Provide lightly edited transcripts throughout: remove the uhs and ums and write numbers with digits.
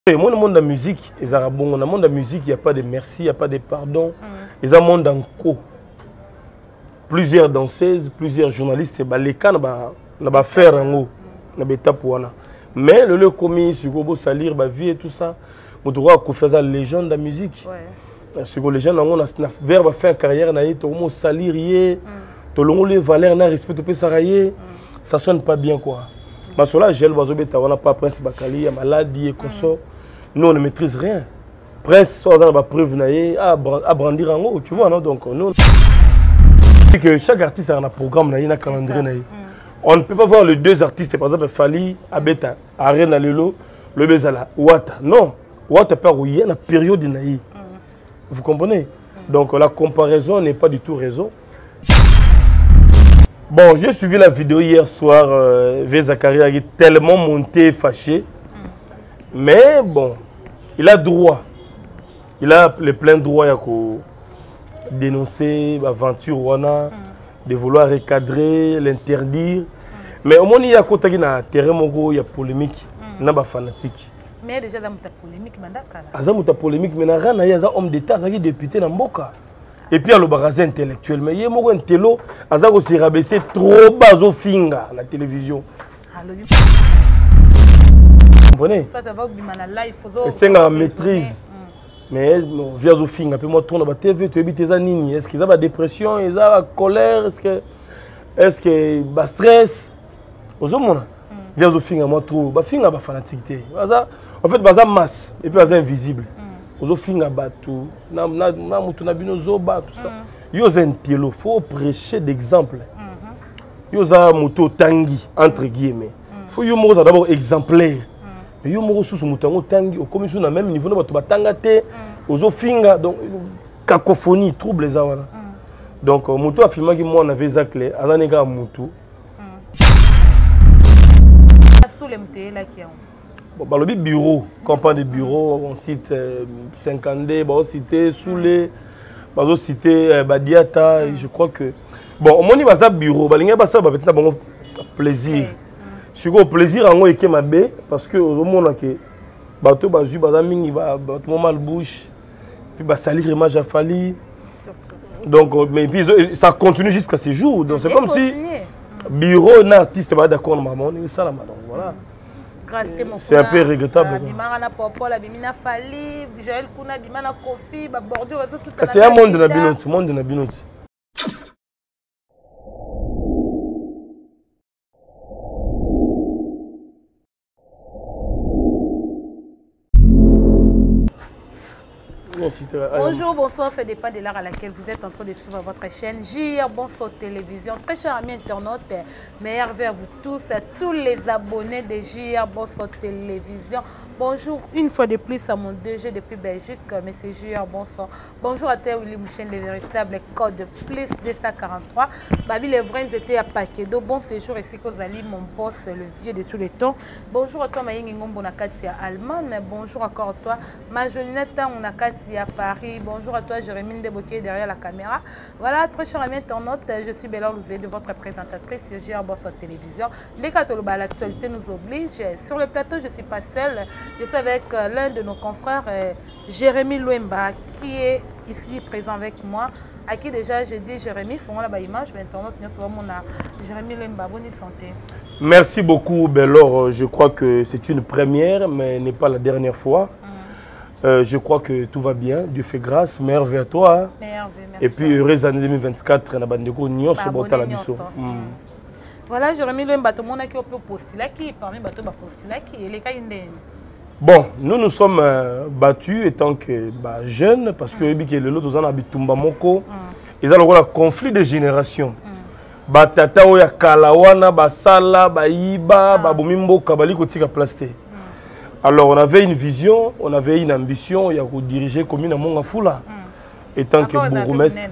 Et moi, le monde de la musique, dans le monde de la musique, il n'y a pas de merci, il n'y a pas de pardon. Il y a un monde en co. Plusieurs danseuses, plusieurs journalistes, les cas n'ont faire en haut, n'ont pas pour wana. Mais le commis, sur le salir, la vie et tout ça, on doit faire la légende de la musique. Sur les gens, on a vers faire carrière, on a salir, on a les valeurs, on a respect, ça sonne pas bien quoi. Mais cela, j'ai le pas Prince Bakali, maladie et consort. Nous, on ne maîtrise rien. Prince, on a preuve à brandir en haut, tu vois, non? Donc, nous, que chaque artiste a un programme, un calendrier. On ne peut pas voir les deux artistes, par exemple, Fali, Abeta, Arena Lelo, le Bezala, Ouata. Non, Ouata pas où il y a une période. Vous comprenez? Donc, la comparaison n'est pas du tout raison. Bon, j'ai suivi la vidéo hier soir, Zachary a tellement monté, fâché. Mais bon, il a droit. Il a le plein droit de dénoncer l'aventure, de vouloir recadrer, l'interdire. Mais au moins, il y a un terrain, il y a polémique, il y a fanatique. Mais déjà, il y a polémique. Il y a polémique, mais il y a un homme d'État, il y a un député dans Mboka. Et puis, il y a le barasin intellectuel. Mais il y a un télo, il y a aussi rabaissé trop bas au finga à la télévision. Vous comprenez? C'est une maîtrise. Mais via au finga, puis moi, tourne à la TV, tu habites tes années. Est-ce qu'ils ont la dépression, ils ont la colère, est-ce que le stress? Vous avez via au finga, moi, trop. Le finga, c'est fanatique. En fait, c'est masse, et puis c'est invisible. Vous finga tout, tout ça. Yo un télo, faut prêcher d'exemple. Yo za moto tangi entre guillemets. Faut yo mo d'abord exemplaire. Mais yo mo sous moto tangi, au comme sur le même niveau na bato batanga te, ozo finga donc cacophonie, trouble les awana. Donc moto a filmé que moi on avait zaklé, azanega moto. Sous les mté là qui Bon, le bureau, campagne de bureau, on cite 50D, on cite Soulé, on cite Badiata, je crois que... Bon, au moins, il y a un bureau, il y a un plaisir. Sur le plaisir, on a ma baie, parce que au moins, il y a un bateau, il y a un mal bouche, puis il y a un salir image à Fali. Donc, mais puis, ça continue jusqu'à ce jour. Donc, c'est comme si le bureau, un artiste n'est pas d'accord avec maman, il y a ça là, donc voilà. C'est un peu regrettable. C'est un monde de la binote. Bonjour, bonsoir, faites des pas de l'art à laquelle vous êtes en train de suivre votre chaîne JR Bonsoir Télévision. Très chers amis internautes, meilleurs vœux à vous tous, à tous les abonnés de JR Bonsoir Télévision. Bonjour une fois de plus à mon DG depuis Belgique, M. JR Bonsoir. Bonjour à Théo Willy Mouchen, le véritable code plus 243. Babi les vrais étaient à Paquedo. Bon séjour ici qu'Ozali, mon boss, le vieux de tous les temps. Bonjour à toi, Maïngi Ngombo Nakati à Allemagne. Bonjour encore à toi, Majolinette Nakati à Paris. Bonjour à toi, Jérémy Ndeboké derrière la caméra. Voilà, très chers amis internautes, je suis Bella Louzé de votre présentatrice sur JR Bonsoir Télévision. Les Katoloba, l'actualité nous oblige. Sur le plateau, je ne suis pas seule. Je suis avec l'un de nos confrères, Jérémy Louemba, qui est ici présent avec moi. À qui déjà j'ai dit Jérémy, faisons la image, mais internaute, nous sommes Jérémy Louemba, bonne santé. Merci beaucoup, Bellor. Je crois que c'est une première, mais n'est pas la dernière fois. Je crois que tout va bien. Dieu fait grâce. Meilleur vers toi. Et puis, heureuse année 2024. Voilà, Jérémy Louemba, tout le monde qui a postulé qui parmi les postulés qui est bon, nous sommes battus étant que jeunes parce que le lot de Tumba Moko, ils ont un conflit de génération. Batata oya kalawana, basala, baiba, babumimbo, kabali kotika plasté. Alors on avait une vision, on avait une ambition, il y a diriger commune à Mongafula, étant que bourgmestre.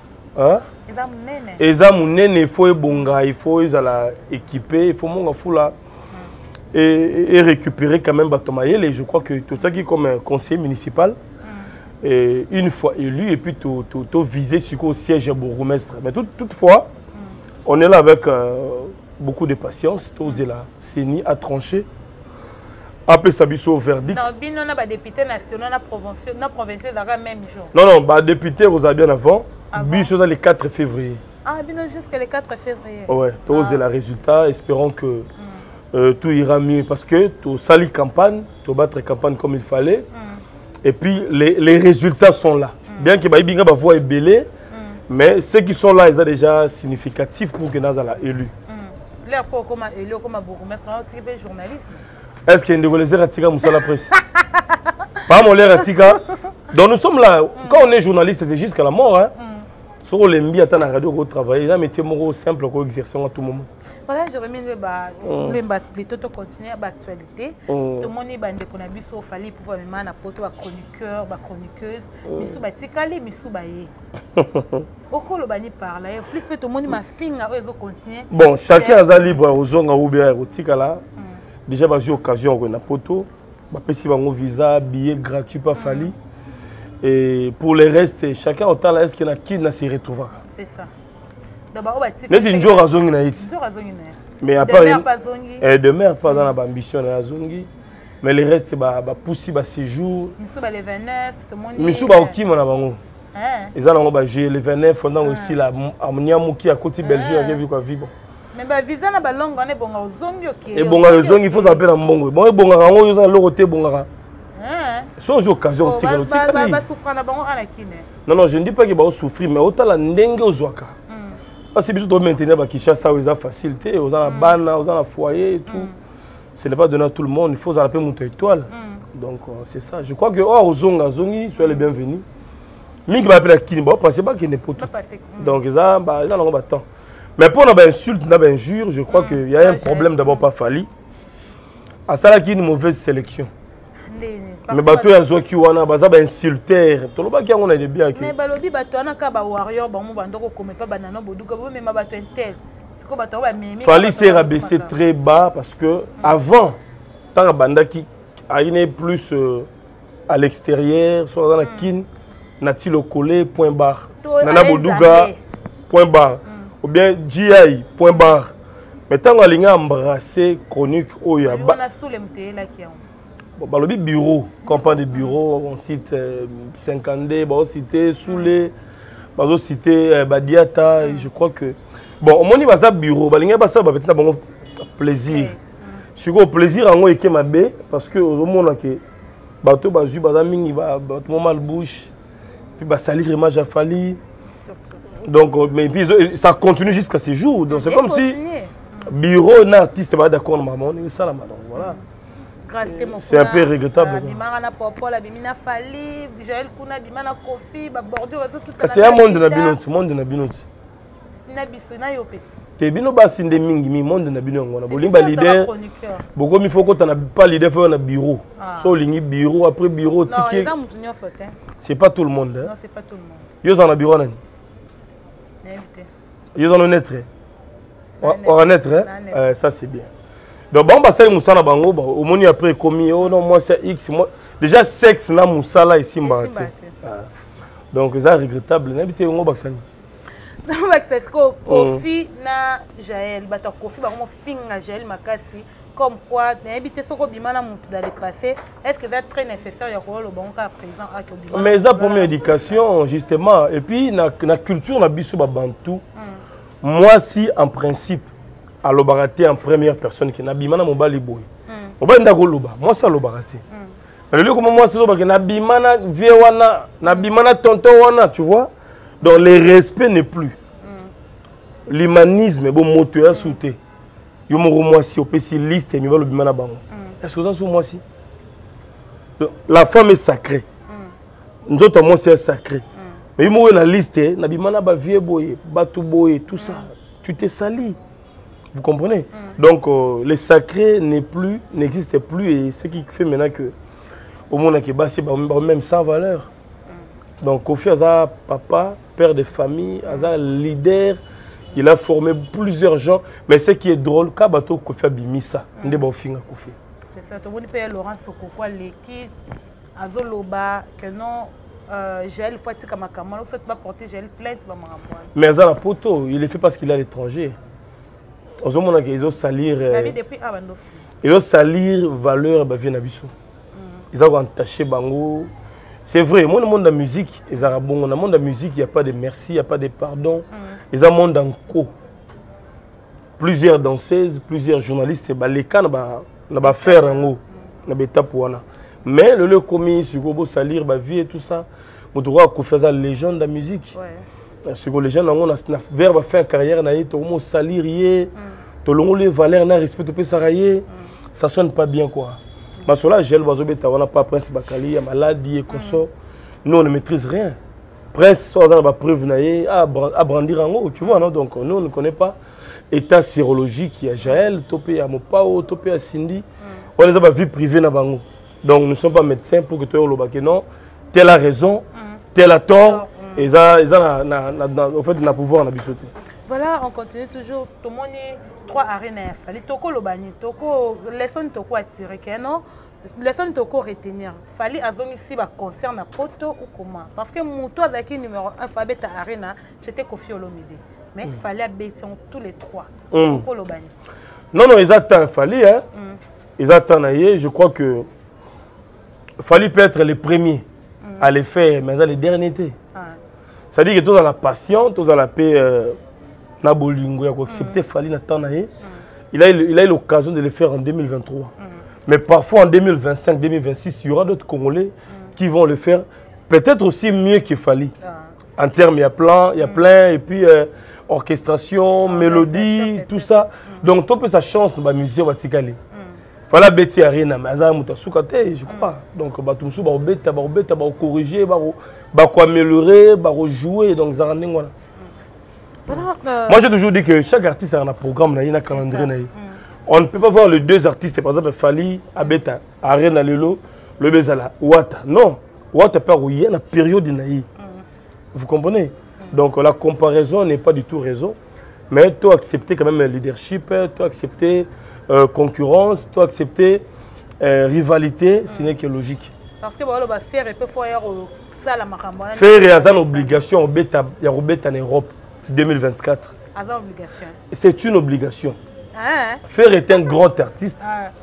Il faut il faut équiper, il faut Mongafula et récupérer quand même Batomaïel. Et je crois que tout ça qui est comme un conseiller municipal, et une fois élu, et puis tout viser sur le siège bourgmestre. Mais toutefois, on est là avec beaucoup de patience, tout la CENI a tranché. Après ça biso verdict. Non, bino na ba député national na provincial dans même jour. Non non, ba député vous avez bien avant. Biso dans le 4 février. Ah, bino jusqu'à le 4 février. Ouais, tous les résultats, espérons que tout ira mieux parce que tu sali campagne, tu battre campagne comme il fallait. Et puis les résultats sont là. Bien que Baïbinga va voir belé, mais ceux qui sont là, ils sont déjà significatifs pour que nous soyons élus. L'air pour comme élu comme bourgmestre, tu es journaliste. Est-ce qu'il y a une négociation à Tika Moussa la presse? Pas mon l'air à Tika. Donc nous sommes là, quand on est journaliste, c'est jusqu'à la mort. Hein. Sur les mbi à la radio, on travaille. C'est un métier simple qu'on exerce à tout moment. Voilà, je remets plutôt de continuer à l'actualité. Tout le monde est bandé qu'on a vu sur Fali pour me mettre un poteau à chroniqueur, à chroniqueuse. Missou batikali, missou baye. Beaucoup le bani parle. Plus que tout le monde m'a fini à continuer. Bon, chacun est libre aux zones où bien au tikala. Déjà, j'ai occasion on a poteau. Si on a un visa, billet gratuit pas Fali. Et pour le reste, chacun au temps est-ce qu'il y a qui n'a s'y retrouvé. C'est ça. Mais tu n'as pas zongi na iti. Mais à part de mer pas dans l'ambition na zongi. Mais le reste ba poussi ba séjour. Misu ba le 29 tout le monde. Misu ba okima na bango. Ils ont ba jouer le 29 on a aussi la Amniamuki à côté Belgique qui vu quoi vivre. Mais ba visa na ba longue on est bonga ozongi OK. Et bonga ozongi il faut s'appeler en mbongo. Bon bonga rango yo za loroté bonga. Sans occasion de tirer non, je ne dis pas qu'il va souffrir, mais autant la dengue aux ouaka. Parce que si vous maintenir à Kinshasa, vous avez facilité, vous avez la banne, vous avez la foyer et tout. Ce n'est pas donné à tout le monde, il faut appeler mon étoile. Donc c'est ça. Je crois que aux Zongi, soyez les bienvenus. Mais qui va appeler à Kinba, parce que qu'il n'est pas tout. Donc ils ont temps. Mais pour une insulte, une injure, je crois qu'il y a un problème d'abord pas Fali. À ça, il y a une mauvaise sélection. Mais bateau ya zo ki wana baza ba insulter to loba ki yango na de bien ki mais balobi bato wana ka ba warrior ba mo bandoko comme pas banana boduka bo même bato intel siko bato ba mimi Fali s'est rabaissé très bas parce que avant tant banda ki aine plus à l'extérieur soit dans la kin nati le collé point barre nana boduka point barre ou bien GI point barre mais tant alinga embrasser chronique oya ba na sous les mtela ki yango. Bon, le bureau, campagne de bureau, on cite 50D, on cite Soulé, on cite Badiata, je crois que... Bon, au moins, il y a un bureau, il y a un plaisir. Si vous avez plaisir, on est ma baie, parce que au moins, il y a bateau, bazu, bazaming, bateau mal bouche, puis salir image à Fali. Donc, mais puis, ça continue jusqu'à ce jour. Donc, c'est comme si bureau, un artiste n'est pas d'accord, maman, on est ça là, madame, voilà. C'est un peu regrettable. C'est un monde de la binote, monde de la binote. Tu bino basi de mingi, monde de la binote. Bolimba leader. Beaucoup il faut que tu n'as pas leader, faut un bureau. So lingi bureau après bureau ticket. C'est pas tout le monde. Non, c'est pas tout le monde. Yo dans le bureau nan. Yo dans le net. On net, ça c'est bien. Donc, bon, ça, Moussala Bango, au moins après commis, oh non, moi c'est X. Moi, déjà, sexe, na Moussala ici, donc, c'est regrettable. N'habitez où, Baksani? Non, c'est ce que Kofi na Jaël, Kofi, fin na Jaël Makassi, comme quoi, n'habitez ce que Bimana dans le passé, est-ce que c'est très nécessaire, il y a le bon cas présent? Mais ça, pour éducation, justement, et puis, la culture, na Bissou Bantou, moi, si, en principe, à l'obaraté en première personne qui n'a bimana mobali boy. Oba ndako loba, moi ça l'obaraté. Mais le comme moi c'est ça que na bimana vie wana, na bimana tonton wana, tu vois. Donc le respect n'est plus. L'humanisme bon moteur souté. Yo mo moi si au petit liste mi va le bimana bango. Est-ce que ça sur moi si? La femme est sacrée. Nous autres moi c'est sacré. Mais yo mo na liste na bimana ba vie boy, batu boy, tout ça. Tu t'es sali. Vous comprenez? Donc, le sacré n'existe plus et ce qui fait maintenant que au monde qui est même sans valeur. Donc, Kofi Aza, papa, père de famille, Aza leader, il a formé plusieurs gens. Mais ce qui est drôle, Kabato Kofi Abimisa, Kofi. C'est ça, tout le monde peut Laurent Sokokwa, l'équipe, Azoloba, que non. Gel, faut être comme un ne faut pas porter gel plainte. Mais Aza la poto, il est fait parce qu'il est à l'étranger. Ils ont salir. ils ont salir valeur ba vie na biso. Ils ont entaché bango. C'est vrai, moi le monde de la musique, ils ont bon, dans le monde de la musique, il n'y a pas de merci, il n'y a pas de pardon. Ils ont un monde en co. Plusieurs danseuses, plusieurs journalistes, les cas n'a faire en haut, n'a étape wana. Mais le commis sur go salir ba vie et tout ça, on doit faire ça légende de la musique. Sur les gens on a verbe faire carrière na yi to mo salir yé, to longo les valeurs na respect pe sarayer, ça sonne pas bien quoi. Parce que là, j'ai on n'a pas Prince Bakali, il y a maladie et consort. Nous, on ne maîtrise rien. Prince, on a preuve à brandir en haut, tu vois, non? Donc nous, on ne connaît pas. État sérologique, il y a Jaël, topé à Mopao, topé à Cindy. On les a pas vie privée dans Bango. Donc nous ne sommes pas médecins pour que tu aies le bac. Non, telle a raison, telle a tort. Et ça, au fait, on a pouvoir en abissoter. Voilà, on continue toujours. Tout le monde est 3 arènes. Il faut le bani, leçon toko attirer, non? Leçon toko retenir. Fallait avoir ici un concert na poto ou comment? Parce que mon toit avec numéro 1 alphabet à arena, c'était Kofi Olomide. Mais il fallait habiter tous les 3. Toko le bani. Non, non, ils attendent. Fallait, hein? Ils attendent. Je crois que fallait peut être les premiers à les faire, mais les derniers. Ça veut dire que tous dans la passion, tous dans la paix. Il a accepté Fali Natanaye. Il a eu l'occasion de le faire en 2023. Mais parfois en 2025, 2026, il y aura d'autres Congolais qui vont le faire peut-être aussi mieux que Fali. En termes, il y a plein, et puis orchestration, mélodie, tout ça. Donc, tu peux sa chance dans la musique, il fallait Betty Arena, mais ça je crois. Donc, tu vas corriger, tu vas améliorer, tu vas jouer. Donc, ça voilà. Moi j'ai toujours dit que chaque artiste a un programme, un calendrier. On ne peut pas voir les deux artistes, par exemple Fali, Abeta, Arena Lelo, le Bezala, Wata. Non, Wata pas où il y a une période. Vous comprenez? Donc la comparaison n'est pas du tout raison. Mais tu as accepté quand même le leadership, tu as accepté concurrence, tu as accepté rivalité, ce n'est que logique. Parce que faire et peut faire ça la marambo. Faire est une obligation, il y a en Europe. 2024. C'est une obligation. Fer est un grand artiste.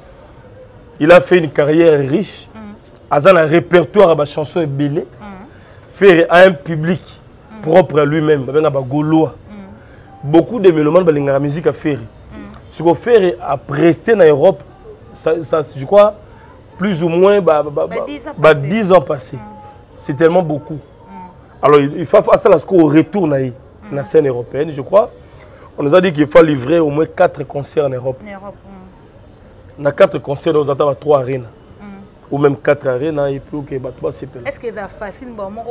Il a fait une carrière riche. Azan a un répertoire à ma chanson est belé. Fer a un public propre à lui-même. Beaucoup de mélomanes de la musique à Fer. Ce que Fer a presté en Europe, ça, je crois, plus ou moins 10 ans passés. C'est tellement beaucoup. Alors il faut faire ça au retour. La scène européenne, je crois. On nous a dit qu'il faut livrer au moins 4 concerts en Europe. On a 4 concerts, nous attendons 3 arènes. Ou même 4 arènes, et puis ok, est-ce que c'est facile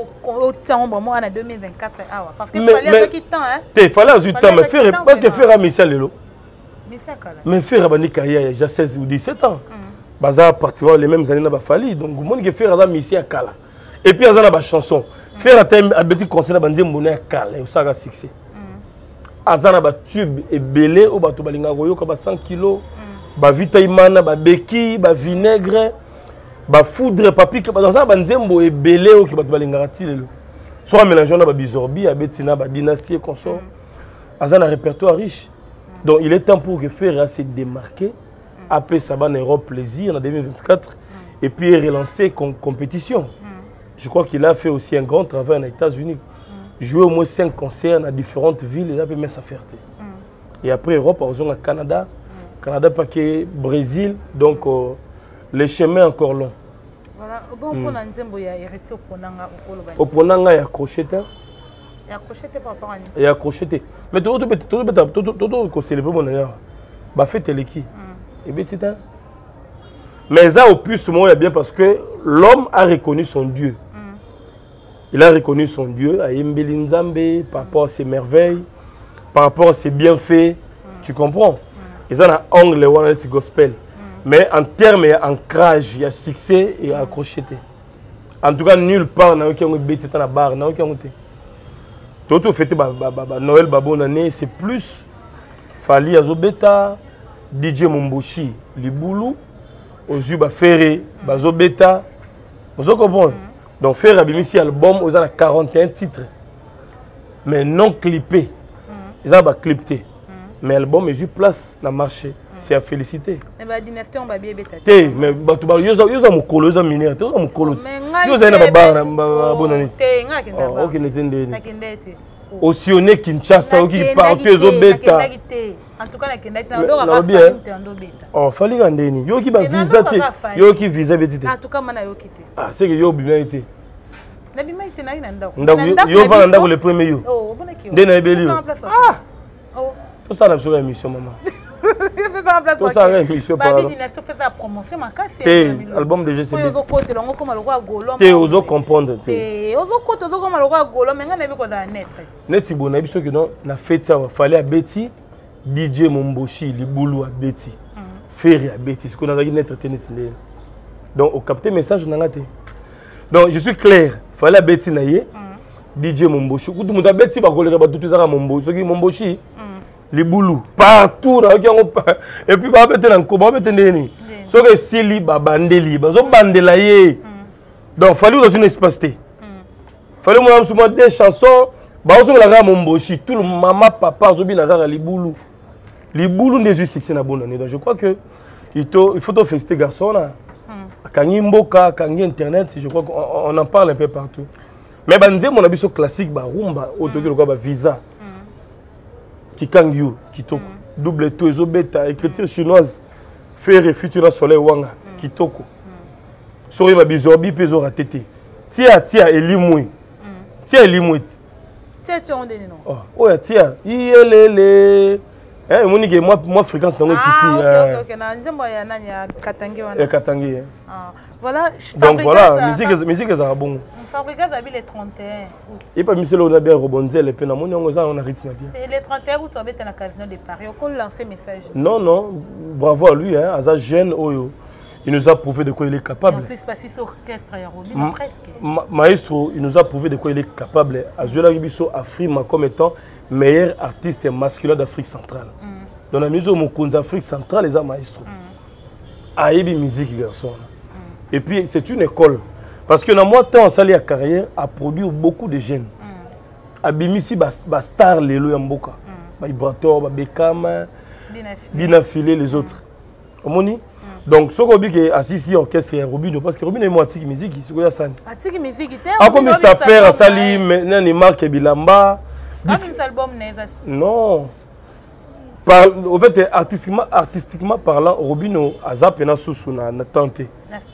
en 2024? Parce qu'il fallait du temps. Il fallait du temps, mais faire parce que faire à Michel Lelo. Mais faire à carrière, il y a 16 ou 17 ans. Baza pratiquement les mêmes années, il fallait. Donc, le monde qui fait à Michel à Kala. Et puis, il y a une chanson. Faire un petit concert dans le monde et ça a succès. Azana ba tube et belé au bateau balinga goyo ka 100 kg, ba vitaimana, ba beki, ba vinaigre, ba foudre papi que dans ça ba nzembo et belé au ki bateau balinga ratilelo. Soit mélangeant ba bizorbi, a betina ba dynastie consort. Azana répertoire riche. Donc il est temps pour que faire se démarquer après ça en Europe plaisir en 2024 et puis relancer compétition. Je crois qu'il a fait aussi un grand travail aux États-Unis. Jouer au moins 5 concerts dans différentes villes, il a pu mettre sa fierté. Et après Europe, on va au Canada. Canada, pas que Brésil. Donc, les chemins encore longs. Voilà. Bon, pour l'Anzembo, il y a hérité au Ponanga. Au Ponanga, il y a crocheté. Il y a crocheté par rapport à nous. Il y a crocheté. Mais tout le monde célèbre mon ailleurs. Bah, fait téléki. Et bien, c'est un. Mais ça, au plus, il y a bien parce que l'homme a reconnu son Dieu. Il a reconnu son Dieu, à Imbeli Nzambe, par rapport à ses merveilles, par rapport à ses bienfaits. Tu comprends? Ils ont un angle, le gospel. Mais en termes d'ancrage, il y a succès et accrocheté. En tout cas, nulle part, il y a un bêtise dans la barre. Tout fait Noël Babonane, c'est plus Fali Azobeta, DJ Momboshi, Liboulou, Ozuba Ferré, Bazobeta. Vous comprenez? Donc, faire un album, ils ont 41 titres. Mais non clippés. Ils ont clippé. Mais l'album est juste place dans le marché. c'est à féliciter. Mais la dynastie, on va bien bêta. Mais yoza mukolo, yoza mineur, yoza mukolo. Yoza na baba na bonani. Ok, n'était Ossione Kinshasa, qui partout les bêta. En tout cas, la oh, fallait gandeni. Yo qui va visa te, yo qui visa betite. En tout cas, mana yo kité. Ah, c'est que yo bien été. Na bima été na ina ndako. Yo va ndako le premier yo. Oh, bona ki yo. Ndena ebeli yo. Ah. Oh. Tout ça na sur émission maman. Fais ça en place. Tout ça na émission par exemple. Babi dynastie fait sa promotion ma casse. Album de GCB. Ozo côté longo comme le roi Golo. Te ozo comprendre te. Te ozo côté ozo comme le roi Golo mais ngana bi ko da net. Net bon na biso que non na fête ça fallait à Betty. DJ Momboshi, Libulu à Betty, Ferry à Betty, ce qu'on a dit net tennis. Donc, au capté message, on a raté. Donc, je suis clair, il fallait à Betty naïe, DJ Momboshi. Tout le monde a Betty, il va tout tout ça à Momboshi. Ce qui est Momboshi, Libulu, partout, et puis, il va mettre dans le combat, il va mettre dans le ce qui est Sili, il va bandeli, il va bandelayer. Donc, il fallait dans une espace. Il fallait que des chansons, il fallait Momboshi, tout le maman, papa, il fallait Libulu. Les boulons des succès na bonne année. Donc je crois que il faut féliciter garçon là. Kangi mboka, kangi internet, je crois qu'on en parle un peu partout. Mais banze mon abisso classique ba rumba, autoki le ba visa. Qui kangi kitoko. Double to ezo beta écriture chinoise. Faire futur soleil wanga kitoko. Sori ba bizobi pezo ratete. Tia elimwe. Tia elimwe. Tia onde non. Oh ya tia. Yelele. Eh, moi fréquence dans le petit. Ok, na nzembo ya nani ya Katangi wana. Katangi. Ah, voilà. Donc voilà, musique est bon. Fabrica Zabi les 31 août. Et pas monsieur on a bien rebondir les peines on a rythme bien. Et les 31 août on va être dans Casino de Paris. On peut lancer message. Non, bravo à lui hein, à sa jeune Oyo. Il nous a prouvé de quoi il est capable. En plus passer sur orchestre et Robin presque. Maestro, il nous a prouvé de quoi il est capable. Azuela Ribiso Afrima comme étant meilleur artiste masculin d'Afrique centrale. Dans la musique au Afrique centrale, les maestros. Aïbi musique garçon. Et puis c'est une école. Parce que dans moi, temps, Sali a carrière a produit beaucoup de jeunes. Abimisi Bastar, Lelo Yamboka. Ibrator, Bekam, Binafilé, les autres. Omoni? Donc, ce qu'on dit que Assisi orchestre et Robino, parce que Robino est moi Atiki musique, c'est quoi ça? Atiki musique, comme il s'appelle, Sali, Nani Marc Bilamba. Non. Au fait, artistiquement parlant, Robino a zappé sous na tante.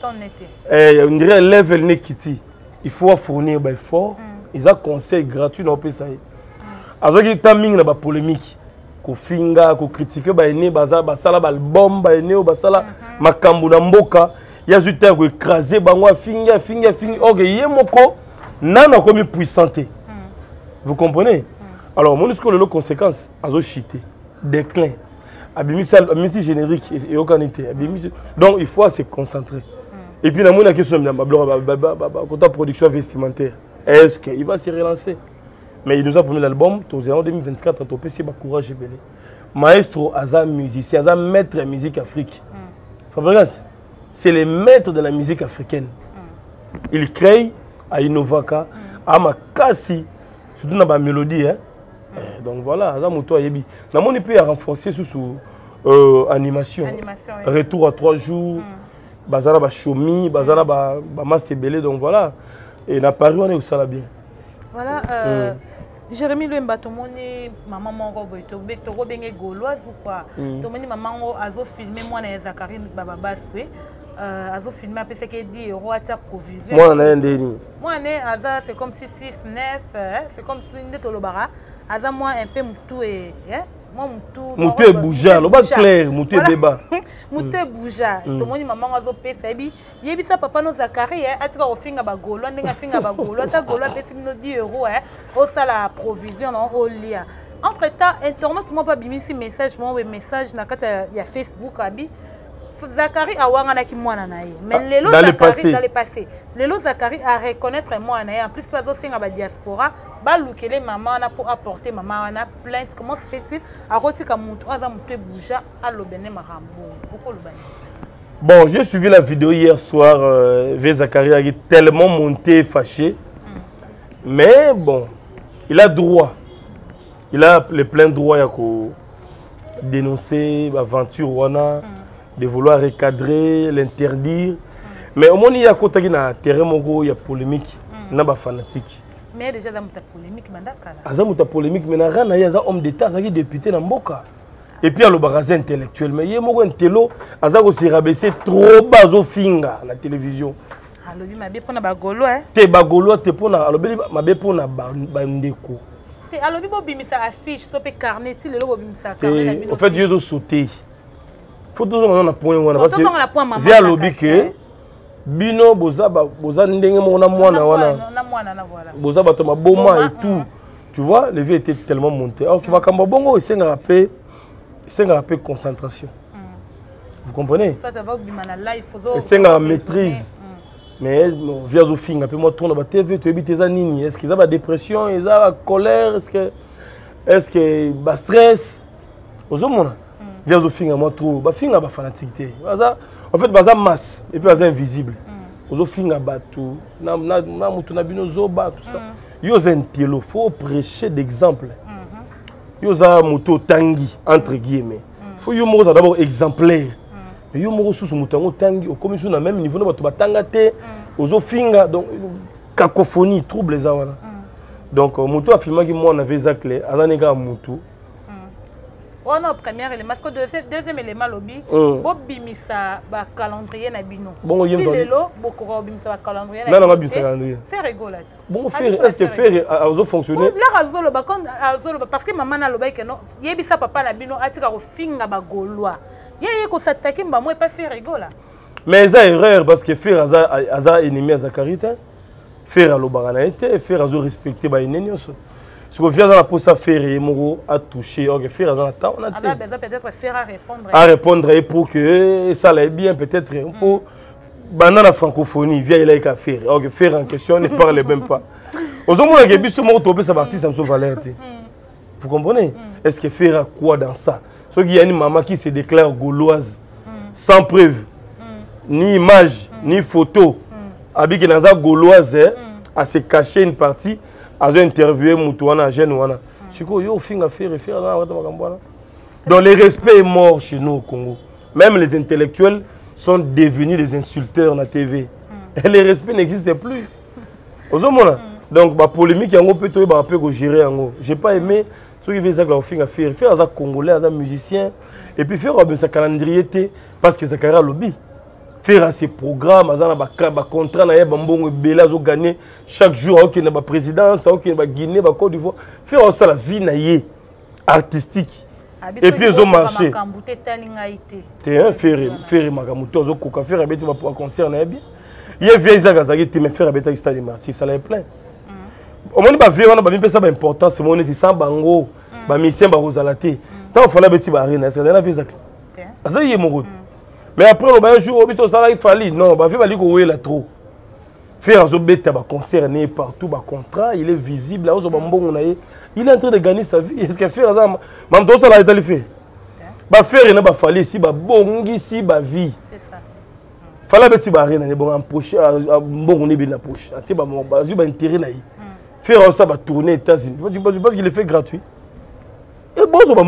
On dirait level nekiti. Il faut fournir des efforts. Ils ont conseil gratuit dans le pays. Alors qu'il y a une polémique. Ko finga, ko critiquer ba ene baza basala album ba ene o basala makambu na mboka. Il y a du temps ko écraser bango finga. OK, yemoko nana comme puissante. Vous comprenez? Alors, mon discours le conséquence azo chité. Déclin. Abimisi générique et organité. Donc il faut se concentrer. Et puis, la question de la production vestimentaire, est-ce qu'il va se relancer? Mais il nous a promis l'album, en 2024, on peut courage et belé. Maestro, Aza musicien, Aza maître de la musique afrique. Fabrice, c'est le maître de la musique africaine. Il crée à Innovaka, à Makasi, surtout dans la mélodie. Donc voilà, Aza Mouto Yebi. Nous avons pu renforcer sous animation. Retour à 3 jours. Bazara ba chomi, bazara ba master belé, donc voilà. Et na Paris on est où ça là bien. Voilà. Jérémy Lemba, tout le monde maman mon robot, tu es bien gauloise ou quoi? Tout le monde maman azo filmé moi na Zakari Baba Baswe. Azo filmé après ce qu'il dit roi ta provision. Moi on a un déni. Moi né Aza c'est comme si 6 9 c'est comme si une de Tolobara. Aza moi un peu moutou et Moutou est bougeant, le bas clair, Moutou est débat. Moutou est bougeant. Tout le monde maman azo pesa bi. Yebi ça papa no Zakari atika o finga ba golo, ndinga finga ba golo, ta golo pesa no 10 € au sala provision non au lia. Entre temps internet moi pas bimisi message moi message na kata ya Facebook abi. Zakari a wangana ki mwana na ye. Mais lelo Zakari dans le passé. Lelo Zakari a reconnaître mwana na ye. En plus pas aussi nga ba diaspora, ba lukele maman na pour apporter maman na plainte. Comment se fait-il a rotika mutu aza mutu bouja a lobene marambo. Pourquoi le bani? Bon, j'ai suivi la vidéo hier soir Zakari a tellement monté fâché. Mais bon, il a droit. Il a le plein droit dénoncer l'aventure wana, de vouloir recadrer, l'interdire. Mais au moins il y a côté qui na terrain mongo, il y a polémique, na ba fanatique. Mais déjà dans ta polémique mandaka. Azamuta polémique mais na rana ya za homme d'état, ça qui député na mboka. Et puis, il y a le bagage intellectuel. Mais il y a un télo, il s'est rabaissé trop bas au finga la télévision. Alors, il m'a bien pour la Gaulo. Tu es Bagolo, tu es pour la Bandeko. Alors, il m'a affiche, il peut carnet, il a carnet. En fait, il y a sauté. Il faut toujours avoir un point. Parce que via lobby que Bino, Boza, Ndenge, Mona, Boza, Batoma, Boma et tout. Tu vois, les vies étaient tellement montées. Alors, tu vas comme Bongo, il s'est rappelé. C'est un peu de concentration. Vous comprenez? C'est une maîtrise. Mais via Zofing, après moi, tourne à la TV, tu habites tes années. Est-ce qu'ils ont la dépression, ils ont la colère, est-ce que le stress? Aux hommes, via Zofing, moi, trop. Bafing a fanatique. En fait, c'est masse et puis c'est invisible. Aux Zofing a battu. Na bino zoba tout ça. Yo c'est un télo, faut prêcher d'exemple. Yoza moto tangi entre guillemets. Faut yo mo d'abord exemplaire. Mais yo mo sous moto tangi au comme sur na même niveau na bato batanga te ozo finga donc cacophonie trouble les awana. Donc moto a filmé que moi on avait zaklé azanega moto. On a première élément parce que deuxième élément lobby bobimisa ba calendrier na bino. Bon si lelo bokoro bimisa ba calendrier na bimisa calendrier. Faire rigoler. Bon faire est-ce que faire a fonctionné? Là azolo ba kon azolo parce que maman na loba que non yebisa papa na bino atika ko finga ba golwa. Yeye ko s'attaquer ba moi pas faire rigoler. Mais ça erreur parce que faire aza ennemi à Zakarita. Faire a lobara na été faire azo respecter ba ennemi aussi. Ce que vient dans la pose à faire et Moro a touché, ok, faire dans la temps, on a peut-être faire à répondre. À répondre et pour que ça aille bien, peut-être pour dans la francophonie, via il a faire, ok, faire en question, ne parle même pas. Aux hommes qui ont sont topé sa partie, ça me sauve valeur. Vous comprenez? Est-ce que faire quoi dans ça? Ceux qui y a une maman qui se déclare gauloise, sans preuve, ni image, ni photo, avec une gauloise, à se cacher une partie. À interviewer Moutouana, Genouana. Donc le respect est mort chez nous au Congo. Même les intellectuels sont devenus des insulteurs na TV. Et le respect n'existe plus. Donc la polémique, il y a un peu de gérer. Je n'ai pas aimé ceux qui font faire. Faire des Congolais, des musiciens. Et puis faire un calendrier parce que ça carré lobby. Faire ces programmes, des contrats, des gagner chaque jour, il y a la présidence, il y a la Guinée, la Côte d'Ivoire. Faire ça la vie artistique. Et puis ils ont marché. C'est un faire magamuto, ils ont faire un concert bien. Il y a vieilles agazagé, mais faire un stade de martyrs, ça l'est plein. Au moins, il y a une ça important, c'est mon état bango, ma mission Rosalate. Tant qu'il fallait petit barine, c'est la vie ça. Ça y est mon. Mais après, un jour, il fallait. Non, il fallait là trop. Faire un concert partout, un contrat, il est visible. Il est en train de gagner sa vie. Est-ce que faire ça? Même ça, il a fait. Faire, il a fallu ici, bon, ici, vie. C'est ça. Il fallait que tu aies un poche, un bon la poche. Tu as intérêt. Faire ça, tourner aux États-Unis. Tu penses qu'il est fait gratuit? Et bon, il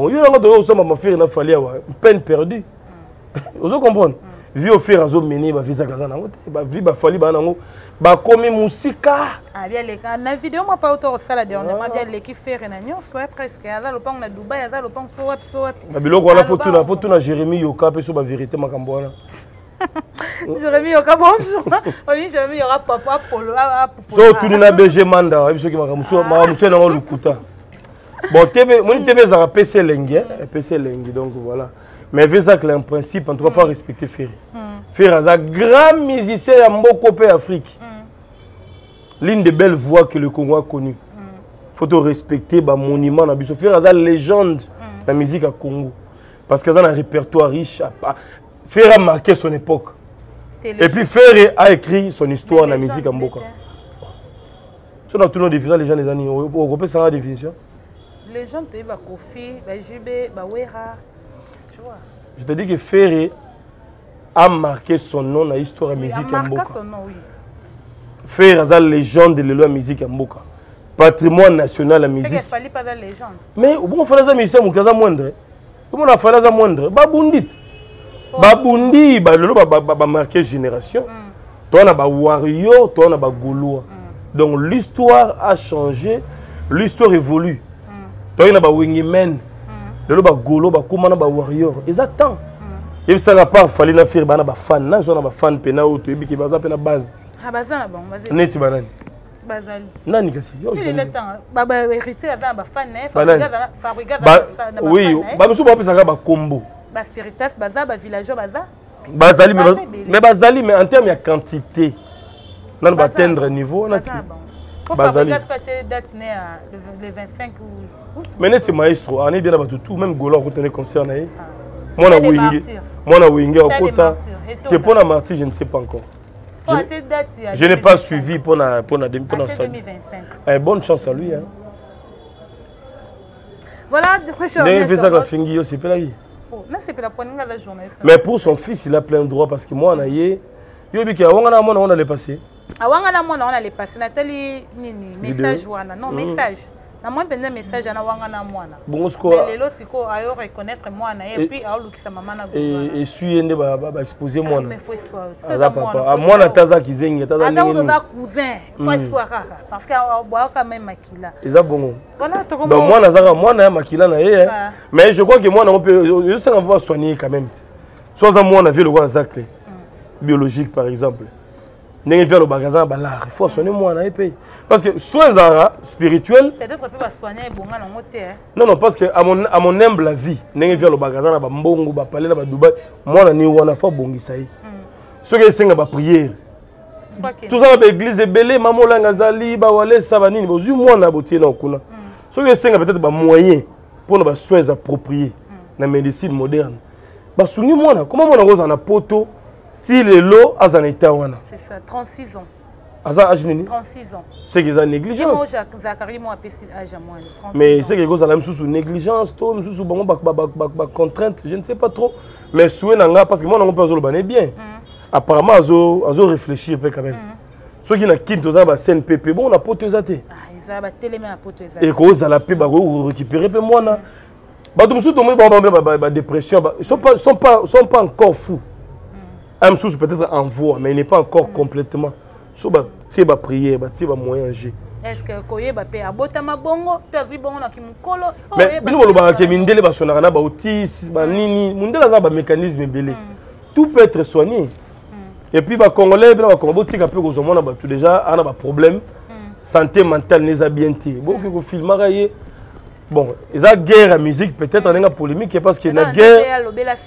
y a fallu peine perdue. Vous comprenez? Vie au faire à mener, bah visa gaza nango, bah vie bah fali bah nango, bah comme musique. Ah bien les gars, na vidéo moi pas autant ça la dernière, moi bien l'équipe faire na nyon, soit presque. Là le pont na Dubaï, là le pont so. Bah biloko la photo na Jérémy Yoka, pe so bah vérité makambo na. Jérémy Yoka bonjour. Oui Jérémy Yoka papa Polo. So tout na BG Manda, et ceux qui makambo na ngo lukuta. Bon TV, mon TV ça PC Lengue, PC Lengue donc voilà. Mais Vézac, en principe, en tout cas, il faut respecter Ferry. Ferry est un grand musicien à Mboko Afrique. L'une des belles voix que le Congo a connues. Il faut respecter le monument. Ferry est une légende de la musique à Congo. Parce qu'il a un répertoire riche. Ferry a marqué son époque. Et puis Ferry a écrit son histoire dans la musique à Mboka. Si on a toujours défini les gens des années, on peut savoir la définition. Les gens, tu as Kofi, Jubé, Wera. Je te dis que Ferry a marqué son nom dans l'histoire de la musique à Mboka. Ferry est la légende de la musique à Mboka. Patrimoine national de la musique. Il ne fallait pas la légende. Mais bon, il fallait la musique à moindre. Comment on a fait la moindre? Babundit. Babundi, ba marqué génération. Toi on a ba warrior, toi on a ba gaulois. Donc l'histoire a changé, l'histoire évolue. Toi on a ba wingman. Le ba gaulo ba kumana ba warrior. Exactement. Et ça n'a pas fallu la faire ba fan, na zo na ba fan pena ou to ebiki ba za pena base. Ah bazana bon, vas-y. Neti banani. Bazali. Nani kasi? Il est temps. Baba héritier avant ba fan, fabrica na oui, ba musu ba pesa ba combo. Ba spiritas baza ba villageois baza. Bazali mais bazali mais en termes de quantité. Là on va atteindre niveau na. Bazali. Date né le 25 août. Mais neti maestro, on est bien là tout même golo ko tenir concert na. Moi na wingi au kota. Te pour la martyr, je ne sais pas encore. Je n'ai pas suivi pour la 2025. Bonne chance à lui. Hein. Voilà, très cher. Mais pour son fils, il a plein de droits parce que moi, on a eu. On allait passer. On allait passer. Nathalie, message. Non, message. Moi, un message à Wangana Moana. Bon, mais les siko ayo reconnaître moi et puis à l'ouki sa maman na. Et suis ende ba exposer moi. Mais faut histoire. C'est papa. Moi na taza kizengi, taza ndenge. Ada oza cousin. Faut histoire parce que boa quand même makila. Eza bongo. Voilà to comme. Donc moi na zaka moi na makila na ye. Mais je crois que moi on peut je sais qu'on va soigner quand même. Soit moi on a vu le roi Zacle biologique par exemple. N'est vers le magasin ba l'art. Il faut soigner moi na paye. Parce que soins spirituels. Peut-être que peut soigner bonga na moté. Non non parce que à mon humble vie, n'est vers le magasin na ba mbongo ba parler na ba Dubaï, moi na ni wana fa bongisa yi. Ce que c'est ba prière. Tout ça ba église belé maman la ngazali ba wale sabanini bozu moi na botie na okuna. Ce que c'est peut-être ba moyen pour na ba soins appropriés na médecine moderne. Ba sungi moi na comment moi na roza na poto ti lelo azana itawana. C'est ça 36 ans. 36 ans. C'est qu'ils ont négligence. Mais c'est qu'ils ont sous négligence, sous contrainte, je ne sais pas trop. Mais parce que moi, on peut bien. Apparemment, ils ont réfléchi quand même. Ceux qui ont quitté la scène PP, bon, on a poté ça. Et qu'ils ont la paix, récupérer moi. Ils dépression. Ils ne sont pas encore fous. Ils sont peut-être en voie, mais il n'est pas encore complètement. So ba tie ba prière ba tie ba moyen G. Est-ce que koye ba pe abotama bongo to azui bongo na kimukolo? Mais bino ba ke mindele ba sonaka na ba autis ba nini mundela za ba mécanisme belé. Tout peut être soigné. Et puis ba congolais ba Congo tika pe ko zomona ba tout déjà ana ba problème santé mentale neza bien té. Beaucoup ko filmaka ye. Bon, eza guerre à musique peut-être en polémique parce que la guerre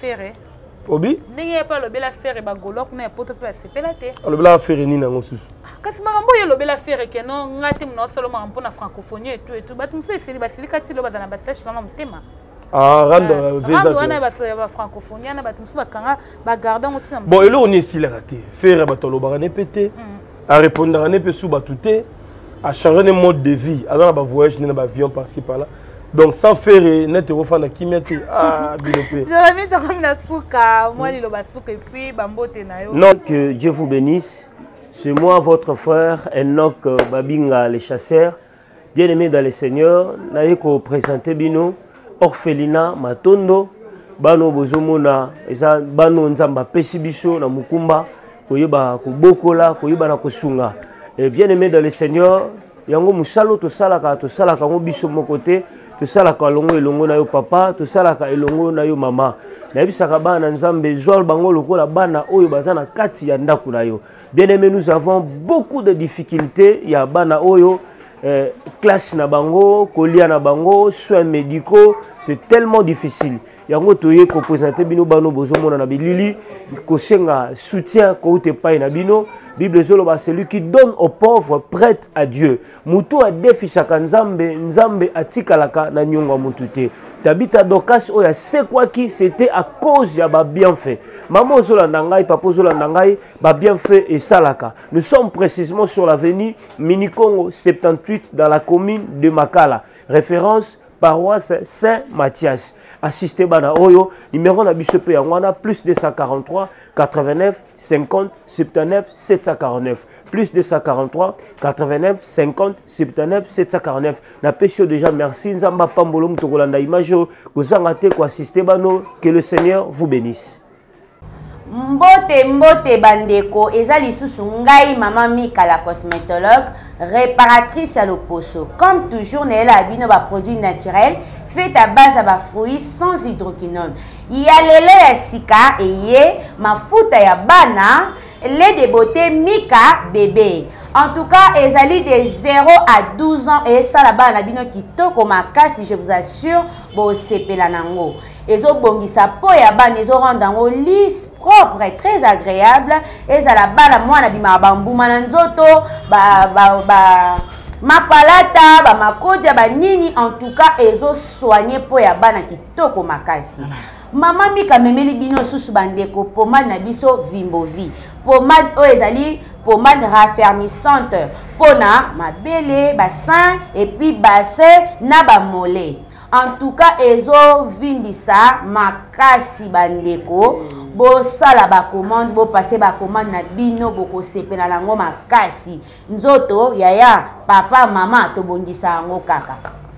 Obi? N'est pas le bel affaire et bagolo qu'on a poto pas se pelater. Le bel affaire ni na ngosusu. Kasi marambo ya le bel affaire que non ngati mno seulement en na francophonie et tout ba tumso c'est basilikati lo bazana batache na mutema. Ah rendre visa. Rendre wana ba francophonie na ba tumso ba kanga ba garder ngoti na. Bon, et là on est ici la raté. Faire ba tolo ba ne pété. À répondre à ne pe sous ba touté, à changer de mode de vie, à dans ba voyage na ba avion par-ci par là. Donc sans faire net refanda kimeti bilopé. Je vais te na souka, moi li lo ba souka et puis bambote na yo. Non, que Dieu vous bénisse. C'est moi votre frère Enoch Babinga les chasseurs. Bien-aimé dans le Seigneur, naye ko présenter bino orphelinat Matondo, bano bozomona eza bano nzamba pesi biso na mukumba koyeba ko bokola koyeba na kosunga. Et bien-aimé dans le Seigneur, yango musalo to salaka ngo biso mon côté. To salaka longo elongo na yo papa, to salaka elongo na yo mama. Na bisaka bana nzambe zol bango lokola bana oyo bazana kati ya ndaku na yo. Bien-aimé, nous avons beaucoup de difficultés ya bana oyo classe na bango, kolia na bango, soins médicaux, c'est tellement difficile. Yango toye ko présenter bino bano bozomona na bilili, ko senga soutien ko te pai na bino. Bible zoloba celui qui donne aux pauvres prête à Dieu. Mutu a defisaka nzambe, nzambe atikalaka na nyonga mutute. Tabita Dokas oya c'est quoi qui c'était à cause ya ba bienfait. Maman zolanda ngai, papa zolanda ngai, ba bienfait et salaka. Nous sommes précisément sur l'avenue Minikongo 78 dans la commune de Makala. Référence paroisse Saint-Mathias. assister bana oyo numéro na biso pe yango plus 243 89 50 79 749 plus 243 89 50 79 749 na pesio déjà merci nzamba pambolo mutokolanda image kozanga te ko assister bano que le Seigneur vous bénisse. Mbote mbote bandeko eza lisusu ngai Maman Mika la cosmétologue réparatrice à l'Oposo. Comme toujours nela abino ba produits naturels fait à base à ba fruits sans hydroquinone. Ya lelo ya sika eye mafuta ya bana lait de beauté Mika bébé. En tout cas, ezali de 0 à 12 ans et ça la bana bino kitoko makasi, je vous assure bo sepela nango. Ezo bongisa po ya bana ezo rendre yango lisse, propre et très agréable. Eza la bana mwana bima bambuma na nzoto mapalata ba makodia ba nini, en tout cas ezo soigner po ya bana kitoko makasi. Maman Mika memeli bino susu bandeko pomade na biso Vimbovi. Pomade o ezali pomade raffermissante pona mabele, bassin et puis bassin na ba mollet. En tout cas ezo vimbisa makasi bandeko. Bo sala ba commande, bo passer ba commande na bino boko sepela nango makasi. Nzoto yaya papa mama to bongisa ngo kaka.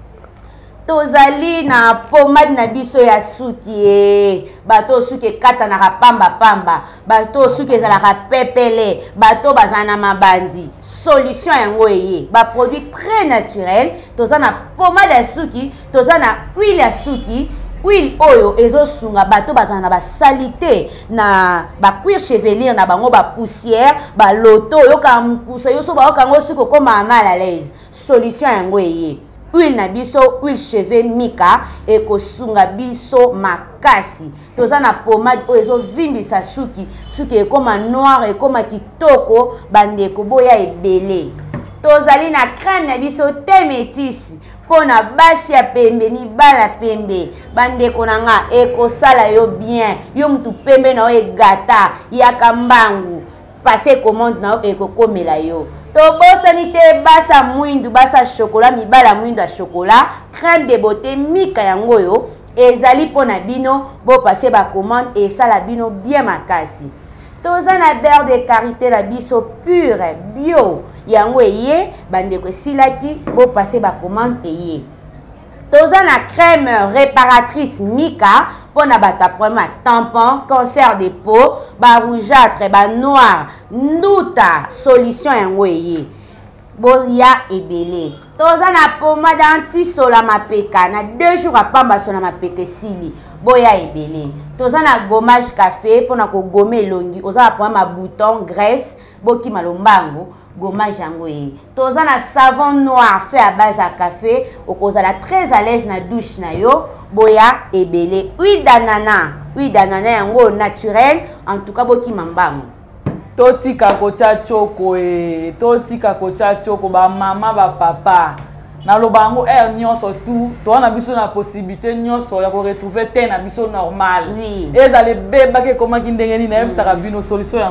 Tozali na pomade na biso ya suki bato suki kata na pamba bato suki ezalaka pepele bato bazana mabandi solution yango eye ba produit très naturel. Tozana pomade ya suki, tozana huile ya suki. Huile oyo ezo sunga bato bazana ba salité na ba cuir chevelure na bango ba poussière ba loto yoka mpusa yoso ba okango suki koma mal à l'aise. Solution yango eye huile na biso huile cheveux Mika ekosunga biso makasi. Tozana pomade oyo ezo vimbisa suki ekoma noir ekoma kitoko bandeko boya ebele. Tozali na crème na biso te métis pona basi ya pembe mibala pembe bandeko nanga ekosala yo bien yo mutu pembe na yo egata yaka mbangu passer commande na yo ekokomela yo. Tobosani te basa mwindu basa chocolat mibala mwindu ya chocolat crème de beauté Mika yango yo ezali pona bino bo passer ba commande et sala bino bien makasi. Tozana beurre de karité la biso pure bio yango eye bandeko silaki bo passer ba commande eye. Tozana crème réparatrice Mika pona bata problème tampon, cancer de peau, ba rougeâtre, ba noir, nduta solution yango eye. Boya ebele. Tozana pomade anti-sola mapeka na 2 jours à pamba sola mapeka sili. Boya ebele. Tozana gommage café pona ko gommer longi. Ozana problème bouton, graisse, boki malombango. Gommage yango eye. Tozana savon noir fait à base à café. Okozala très à l'aise na douche na yo. Boya ebele. Huile d'ananas yango naturel. En tout cas boki mambango. Totika kocha choko totika kocha choko ba mama ba papa na lobango nyonso tout to na biso na possibilité nyonso ya ko retrouver te na biso normal. Oui. Ezale beba ke koma kindengeni na ebisaka bino solution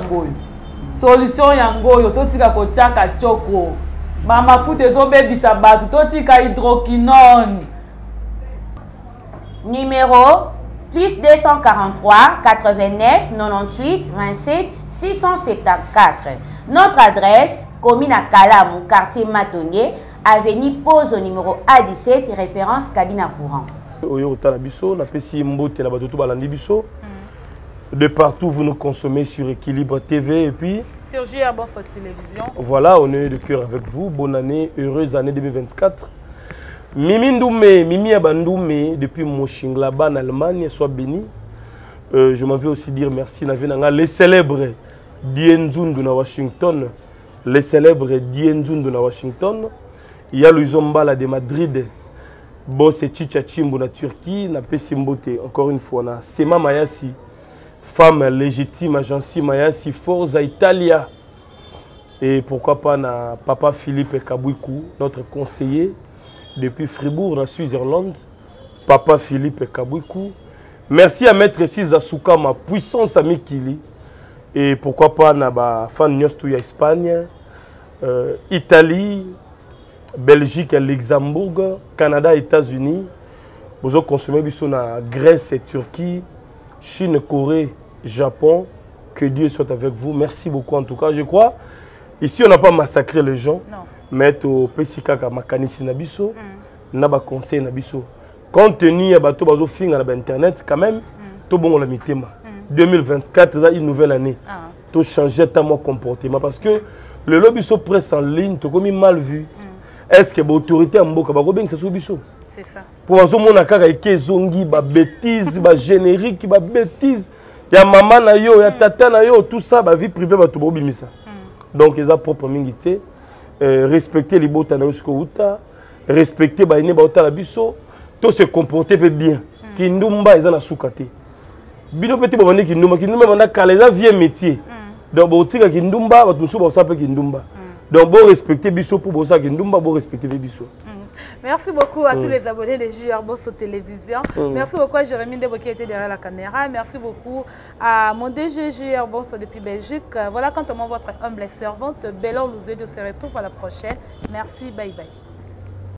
yango yo totika kocha choko ba mafuta ezo bebisa batu totika hydroquinone. Numéro plus 243 89 98 27 674. Notre adresse, commune à Kalamu, quartier Matonge, avenue Pose au numéro A17, référence cabine à courant. De partout, vous nous consommez sur Équilibre TV et puis sur JR Bonso Télévision. Voilà, on est de cœur avec vous. Bonne année, heureuse année 2024. Mimi Ndoumé, Mimi Abandoumé, depuis Mönchengladbach en Allemagne, soit béni. Je m'en vais aussi dire merci à les célèbres Dienzundu na Washington. Les célèbres Dienzundu na Washington. Il y a Louison Mbala de Madrid. Boss et Chicha Chimbo na Turquie. Na Pessimbote, encore une fois. Na Sema Mayasi, femme légitime, agence Mayasi, Forza Italia. Et pourquoi pas na Papa Philippe Kabouikou, notre conseiller. Depuis Fribourg, en Suisse-Irlande, Papa Philippe Kabouikou. Merci à Maître Cisa Souka, ma puissance à Mikili. Et pourquoi pas na fan Nyostuya Espagne, Italie, Belgique, Luxembourg, Canada, États-Unis. Vous consommez la Grèce et Turquie, Chine, Corée, Japon. Que Dieu soit avec vous. Merci beaucoup en tout cas. Je crois, ici on n'a pas massacré les gens. Non. Mais au PCK, Makanisi Nabiso, Naba Conseil Nabiso. Compte tenu de bateau fin à Internet, quand même, tout bon la mitema. 2024, c'est une nouvelle année. Tout changer mon comportement. Parce que le lobby so presse en ligne, tout comme mal vu. Est-ce que l'autorité en Boka Barobeng, c'est sous biso? C'est ça. Pour un moment, on a des zongi, des bêtises, des génériques, des bêtises. Il y a maman, il y a tata, tout ça, la vie privée, tout le monde. Donc, ils ont propre mingité. Respecter les bottes, respecter les bottes, tout se comporter bien. Kindumba, ils ont la soukate. Bino petit bobani Kindumba, Kindumba, on a calé ça vieux métier. Donc, botika Kindumba, on a ça Kindumba. Donc, bon respecter biso pour ça Kindumba, bon respecter biso. Merci beaucoup à tous les abonnés de JR Bosso Télévision. Merci beaucoup à Jérémy Debo qui était derrière la caméra. Merci beaucoup à mon DG JR Bosso depuis Belgique. Voilà quant à moi votre humble servante. Bellon Louzé, je se retrouve à la prochaine. Merci, bye bye.